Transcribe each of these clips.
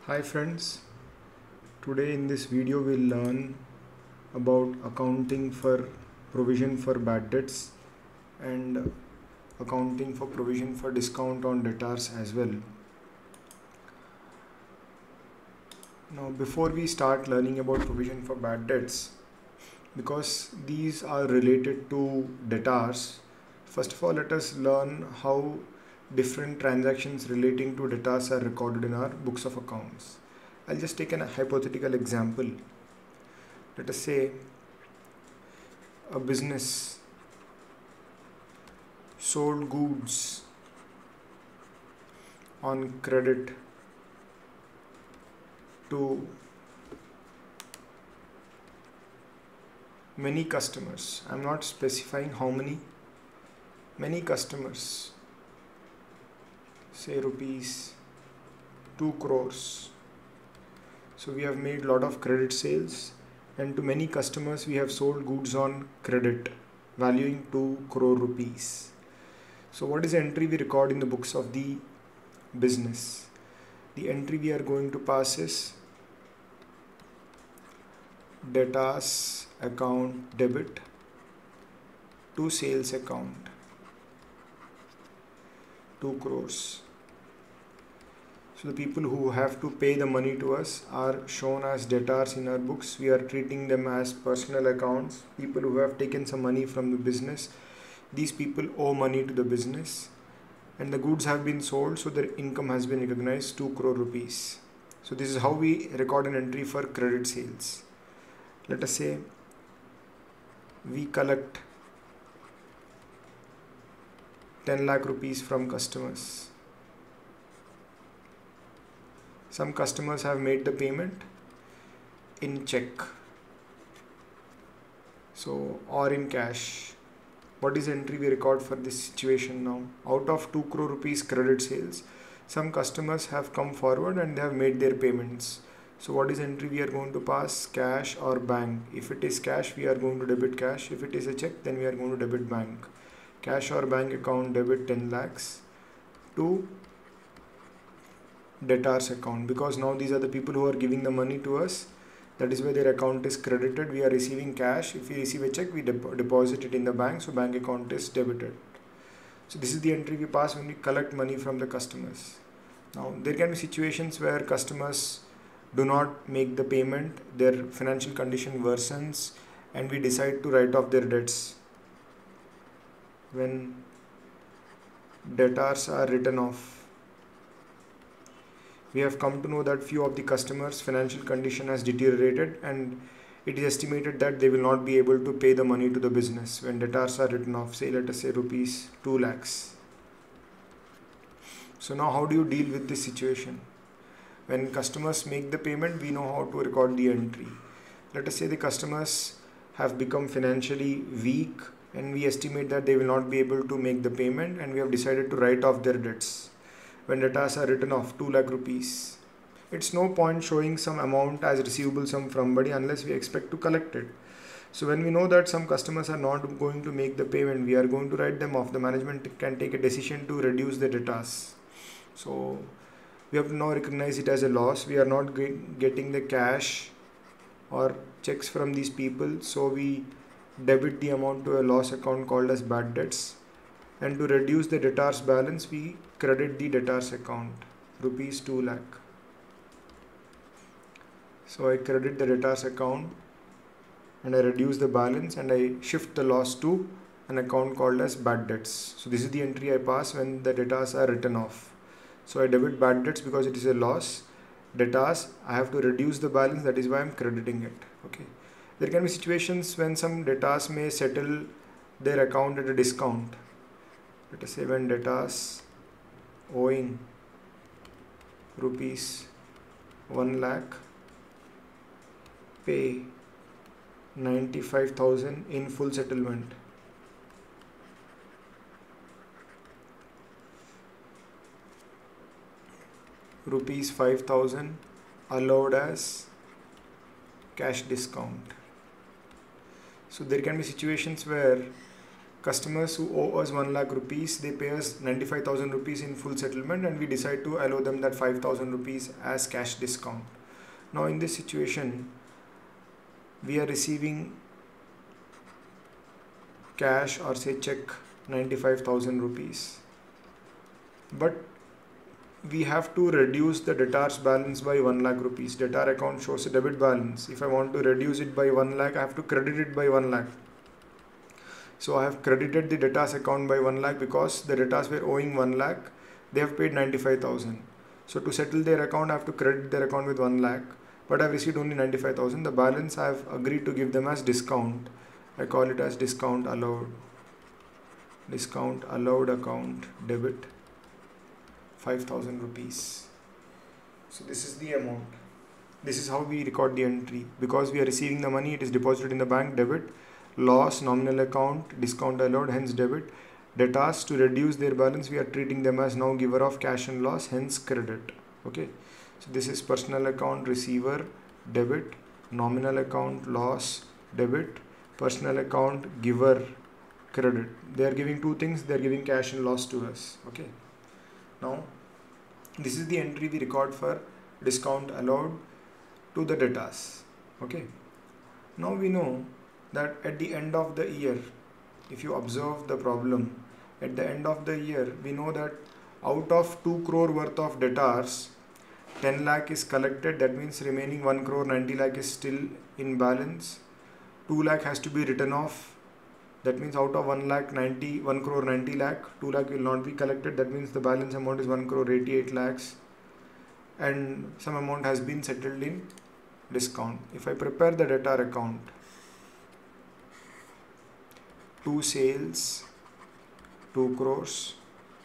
Hi friends, today in this video we'll learn about accounting for provision for bad debts and accounting for provision for discount on debtors as well. Now before we start learning about provision for bad debts, because these are related to debtors, first of all let us learn how different transactions relating to debtors are recorded in our books of accounts. I'll just take a hypothetical example. Let us say a business sold goods on credit to many customers. I'm not specifying how many customers, say rupees 2 crores. So we have made lot of credit sales, and to many customers we have sold goods on credit valuing 2 crore rupees. So what is the entry we record in the books of the business? The entry we are going to pass is debtors account debit to sales account 2 crores. So the people who have to pay the money to us are shown as debtors in our books. We are treating them as personal accounts. People who have taken some money from the business, these people owe money to the business, and the goods have been sold, so their income has been recognized 2 crore rupees. So this is how we record an entry for credit sales. Let us say we collect 10 lakh rupees from customers. Some customers have made the payment in check, or in cash. What is the entry we record for this situation now? Out of 2 crore rupees credit sales, some customers have come forward and they have made their payments. So what is the entry we are going to pass? Cash or bank. If it is cash, we are going to debit cash. If it is a check, then we are going to debit bank. Cash or bank account debit 10 lakhs to debtors account, because now these are the people who are giving the money to us. That is why their account is credited. We are receiving cash. If we receive a check, we deposit it in the bank, so bank account is debited. So this is the entry we pass when we collect money from the customers. Now there can be situations where customers do not make the payment, their financial condition worsens, and we decide to write off their debts. When debtors are written off, we have come to know that few of the customers' financial condition has deteriorated, and it is estimated that they will not be able to pay the money to the business. When debtors are written off, say let us say rupees 2 lakhs. So now how do you deal with this situation? When customers make the payment, we know how to record the entry. Let us say the customers have become financially weak, and we estimate that they will not be able to make the payment, and we have decided to write off their debts. When debtors are written off 2 lakh rupees, it's no point showing some amount as receivable sum from somebody unless we expect to collect it. So when we know that some customers are not going to make the payment, we are going to write them off. The management can take a decision to reduce the debtors. So we have to now recognize it as a loss. We are not getting the cash or checks from these people, so we debit the amount to a loss account called as bad debts. And to reduce the debtors balance, we credit the debtors account rupees 2 lakh. So I credit the debtors account and I reduce the balance, and I shift the loss to an account called as bad debts. So this is the entry I pass when the debtors are written off. So I debit bad debts because it is a loss. Debtors, I have to reduce the balance, that is why I am crediting it. Okay. There can be situations when some debtors may settle their account at a discount. Let us say when debtors owing rupees 1 lakh pay 95,000 in full settlement. Rupees 5,000 allowed as cash discount. So there can be situations where customers who owe us 1 lakh rupees, they pay us 95,000 rupees in full settlement, and we decide to allow them that 5,000 rupees as cash discount. Now in this situation, we are receiving cash or say check 95,000 rupees, but we have to reduce the debtors balance by 1 lakh rupees. Debtor account shows a debit balance. If I want to reduce it by 1 lakh, I have to credit it by 1 lakh. So I have credited the debtors account by 1 lakh because the debtors were owing 1 lakh. They have paid 95,000. So to settle their account, I have to credit their account with 1 lakh. But I have received only 95,000. The balance I have agreed to give them as discount. I call it as discount allowed. Discount allowed account debit 5,000 rupees. So this is the amount. This is how we record the entry. Because we are receiving the money, it is deposited in the bank, debit. Loss, nominal account, discount allowed, hence debit. Debtors, to reduce their balance, we are treating them as now giver of cash and loss, hence credit. Okay. So this is personal account, receiver, debit. Nominal account, loss, debit. Personal account, giver, credit. They are giving two things. They are giving cash and loss to us. Okay. Now, this is the entry we record for discount allowed to the debtors. Okay. Now we know that at the end of the year, if you observe the problem, at the end of the year, we know that out of 2 crore worth of debtors, 10 lakh is collected. That means remaining 1 crore 90 lakh is still in balance. 2 lakh has to be written off. That means out of 1 crore 90 lakh, 2 lakh will not be collected. That means the balance amount is 1 crore 88 lakhs. And some amount has been settled in discount. If I prepare the debtor account, 2 sales, 2 crores.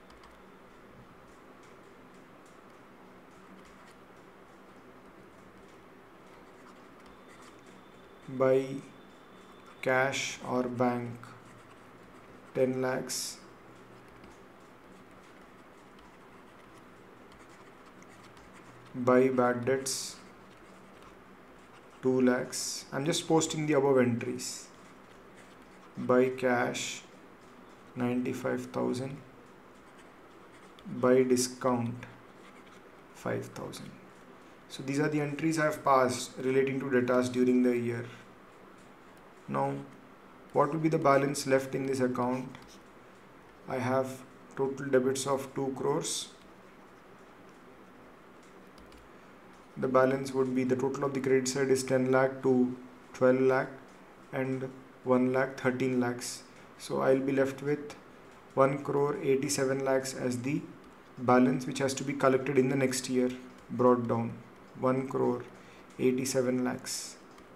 By cash or bank, 10 lakhs. By bad debts, 2 lakhs. I'm just posting the above entries. By cash, 95,000. By discount, 5,000. So these are the entries I have passed relating to debtors during the year. Now, what will be the balance left in this account? I have total debits of 2 crores. The balance would be, the total of the credit side is 10 lakh to 12 lakh and 1 lakh 13 lakhs. So I'll be left with 1 crore 87 lakhs as the balance which has to be collected in the next year, brought down. 1 crore 87 lakhs.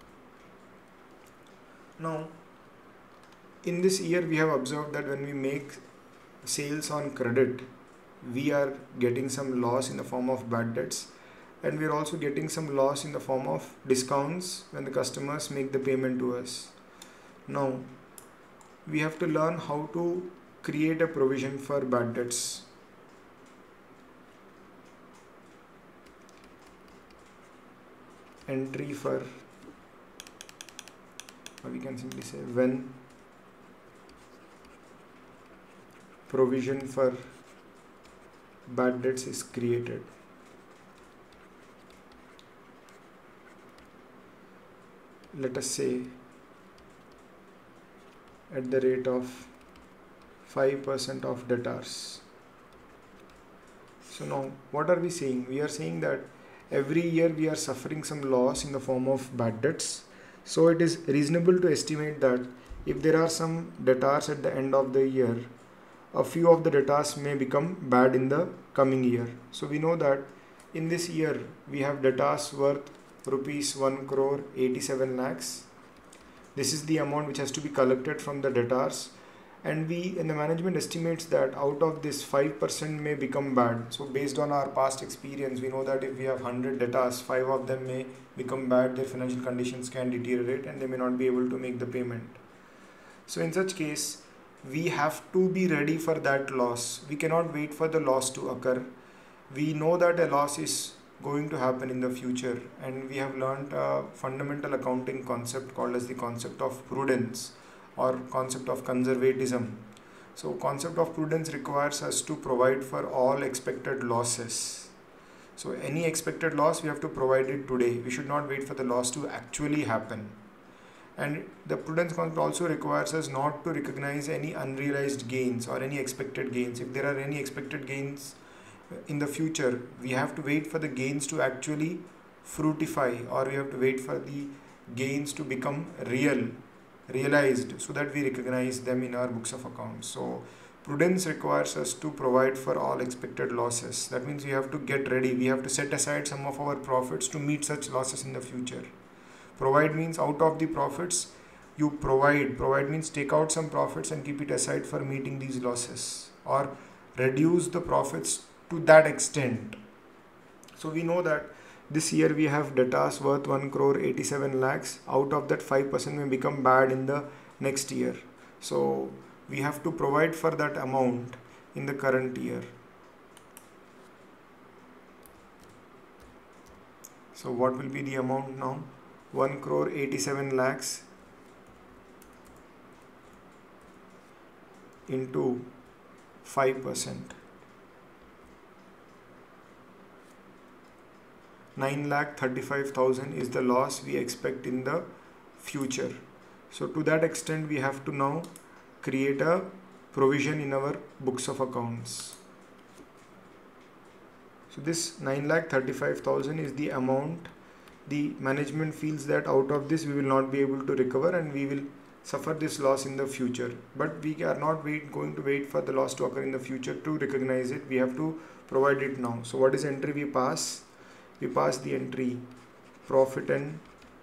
Now, in this year we have observed that when we make sales on credit, we are getting some loss in the form of bad debts, and we are also getting some loss in the form of discounts when the customers make the payment to us. Now, we have to learn how to create a provision for bad debts. Entry for, or we can simply say when provision for bad debts is created. Let us say at the rate of 5% of debtors. So now what are we saying? We are saying that every year we are suffering some loss in the form of bad debts. So it is reasonable to estimate that if there are some debtors at the end of the year, a few of the debtors may become bad in the coming year. So we know that in this year we have debtors worth rupees 1 crore 87 lakhs. This is the amount which has to be collected from the debtors, and we in the management estimates that out of this 5% may become bad. So based on our past experience, we know that if we have 100 debtors, 5 of them may become bad, their financial conditions can deteriorate and they may not be able to make the payment. So in such case, we have to be ready for that loss. We cannot wait for the loss to occur. We know that a loss is going to happen in the future, and we have learned a fundamental accounting concept called as the concept of prudence. or concept of conservatism. So concept of prudence requires us to provide for all expected losses. So any expected loss, we have to provide it today. We should not wait for the loss to actually happen. And the prudence concept also requires us not to recognize any unrealized gains or any expected gains. If there are any expected gains in the future, we have to wait for the gains to actually fructify, or we have to wait for the gains to become realized, so that we recognize them in our books of accounts. So prudence requires us to provide for all expected losses. That means we have to get ready. We have to set aside some of our profits to meet such losses in the future. Provide means out of the profits you provide. Provide means take out some profits and keep it aside for meeting these losses, or reduce the profits to that extent. So we know that this year we have debtors worth 1 crore 87 lakhs. Out of that, 5% may become bad in the next year. So we have to provide for that amount in the current year. So what will be the amount now? 1 crore 87 lakhs into 5%. 9,35,000 is the loss we expect in the future. So to that extent, we have to now create a provision in our books of accounts. So this 9,35,000 is the amount the management feels that out of this we will not be able to recover and we will suffer this loss in the future. But we are not going to wait for the loss to occur in the future to recognize it. We have to provide it now. So what is entry we pass? We pass the entry profit and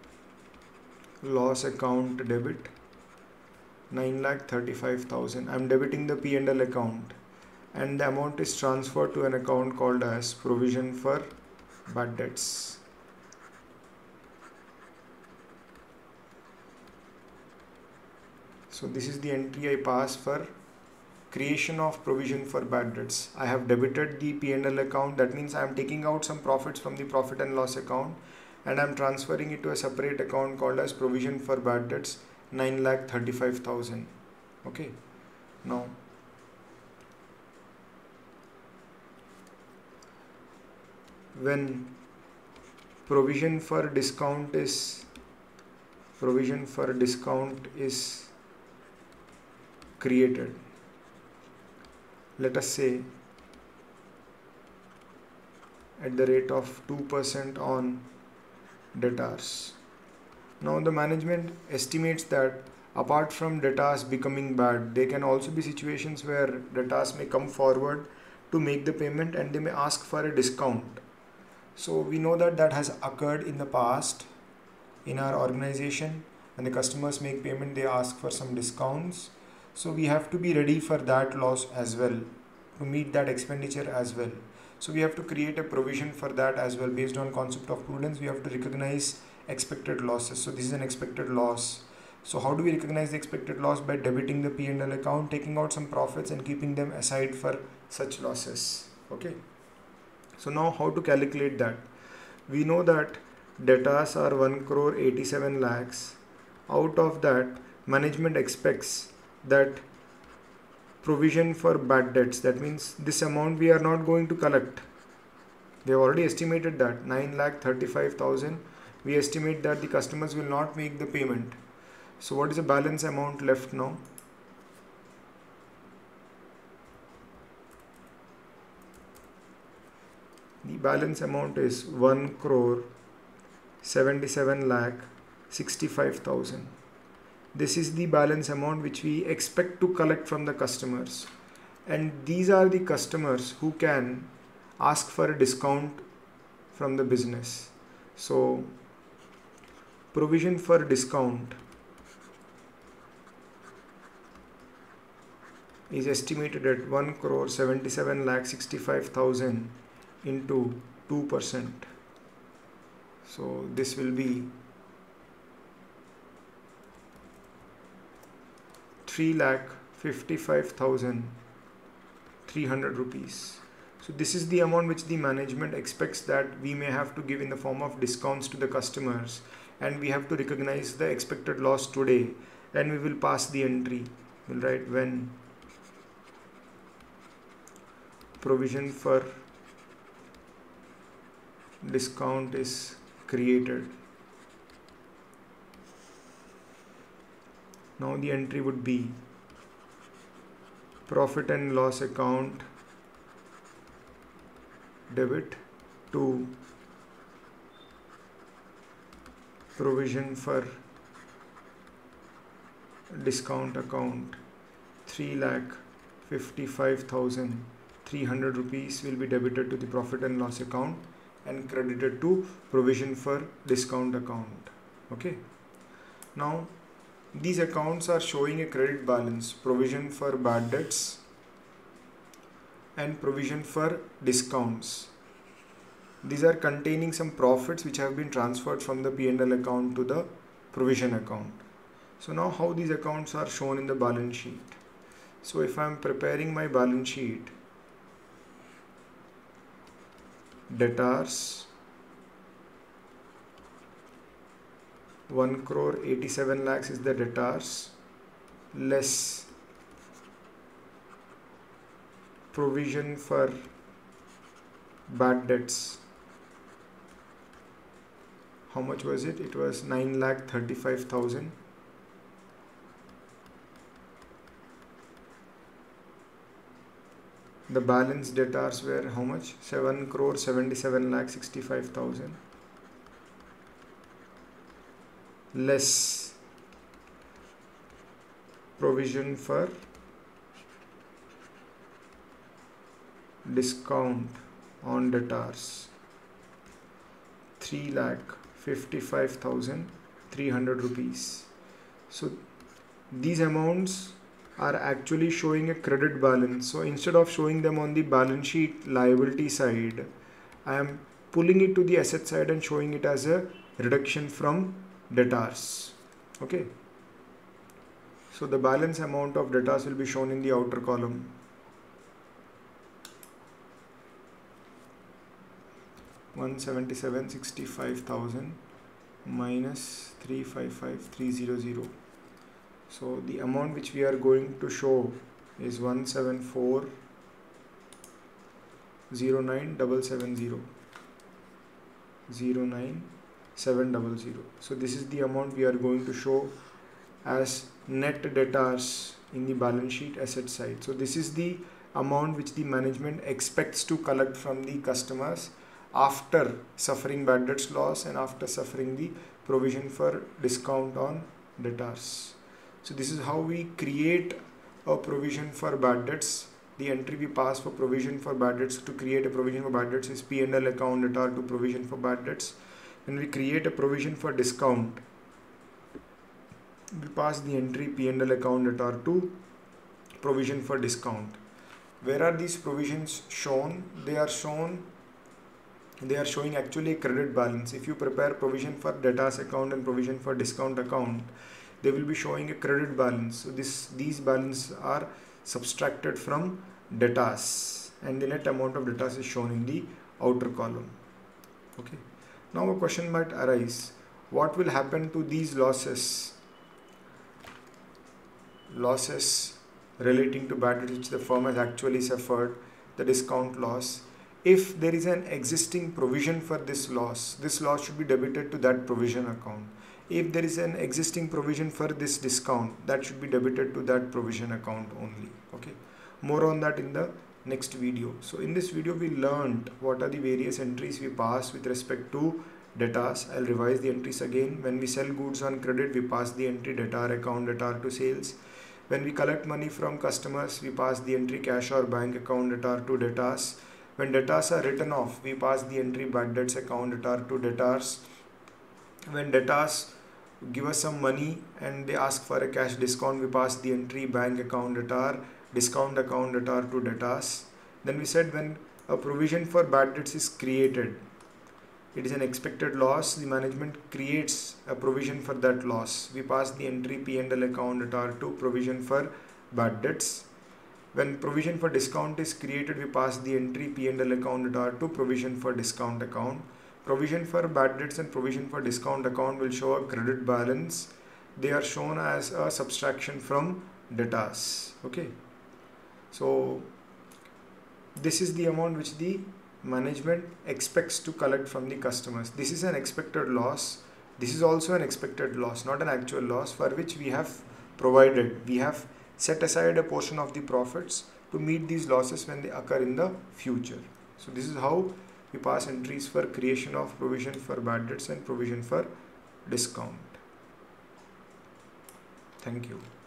loss account debit 9,35,000. I am debiting the P&L account, and the amount is transferred to an account called as provision for bad debts. So this is the entry I pass for creation of provision for bad debts. I have debited the P&L account. That means I am taking out some profits from the profit and loss account and I am transferring it to a separate account called as provision for bad debts 9,35,000. Okay. Now when provision for discount is created, let us say at the rate of 2% on debtors. Now the management estimates that apart from debtors becoming bad, there can also be situations where debtors may come forward to make the payment and they may ask for a discount. So we know that that has occurred in the past in our organization. When the customers make payment, they ask for some discounts. So we have to be ready for that loss as well, to meet that expenditure as well. So we have to create a provision for that as well. Based on concept of prudence, we have to recognize expected losses. So this is an expected loss. So how do we recognize the expected loss? By debiting the P&L account, taking out some profits and keeping them aside for such losses. Okay. So now how to calculate that? We know that debtors are 1 crore 87 lakhs. Out of that, management expects that provision for bad debts, that means this amount we are not going to collect. They have already estimated that 9,35,000. We estimate that the customers will not make the payment. So what is the balance amount left now? The balance amount is 1 crore 77 lakh 65,000. This is the balance amount which we expect to collect from the customers, and these are the customers who can ask for a discount from the business. So provision for discount is estimated at 1 crore 77 lakh 65,000 into 2%. So this will be 3,55,300 rupees. So this is the amount which the management expects that we may have to give in the form of discounts to the customers, and we have to recognize the expected loss today. and we will pass the entry. We'll write when provision for discount is created. Now the entry would be profit and loss account debit to provision for discount account 3,55,300 rupees will be debited to the profit and loss account and credited to provision for discount account. Okay, now these accounts are showing a credit balance, provision for bad debts and provision for discounts. These are containing some profits which have been transferred from the P&L account to the provision account. So now how these accounts are shown in the balance sheet. So if I am preparing my balance sheet, debtors 1 crore 87 lakhs is the debtors, less provision for bad debts. How much was it? It was 9,35,000. The balance debtors were how much? 7 crore 77,65,000 less provision for discount on debtors 3,55,300 rupees. So these amounts are actually showing a credit balance. So instead of showing them on the balance sheet liability side, I am pulling it to the asset side and showing it as a reduction from debtors. Okay, so the balance amount of debtors will be shown in the outer column. $177,65,000 minus 355,300. So the amount which we are going to show is 174,09,770. 09700. So this is the amount we are going to show as net debtors in the balance sheet asset side. So this is the amount which the management expects to collect from the customers after suffering bad debts loss and after suffering the provision for discount on debtors. So this is how we create a provision for bad debts. The entry we pass for provision for bad debts to create a provision for bad debts is P&L account debtor to provision for bad debts. When we create a provision for discount, we pass the entry P&L account debtor to provision for discount. Where are these provisions shown? They are showing actually a credit balance. If you prepare provision for debtors account and provision for discount account, they will be showing a credit balance. So these balances are subtracted from debtors and the net amount of debtors is shown in the outer column. Okay. Now a question might arise, what will happen to these losses? Losses relating to bad debts which the firm has actually suffered, the discount loss. If there is an existing provision for this loss should be debited to that provision account. If there is an existing provision for this discount, that should be debited to that provision account only. Okay, more on that in the next video. So in this video we learned what are the various entries we pass with respect to debtors. I'll revise the entries again. When we sell goods on credit, we pass the entry debtor account debtor to sales. When we collect money from customers, we pass the entry cash or bank account debtor to debtors. When debtors are written off, we pass the entry bad debts account debtor to debtors. When debtors give us some money and they ask for a cash discount, we pass the entry bank account debtor, discount account debtor to debtors. Then we said when a provision for bad debts is created, it is an expected loss, the management creates a provision for that loss. We pass the entry P&L account debtor to provision for bad debts. When provision for discount is created, we pass the entry P&L account debtor to provision for discount account. Provision for bad debts and provision for discount account will show a credit balance. they are shown as a subtraction from debtors. Okay, so this is the amount which the management expects to collect from the customers. This is an expected loss. This is also an expected loss, not an actual loss, for which we have provided. We have set aside a portion of the profits to meet these losses when they occur in the future. So this is how we pass entries for creation of provision for bad debts and provision for discount. Thank you.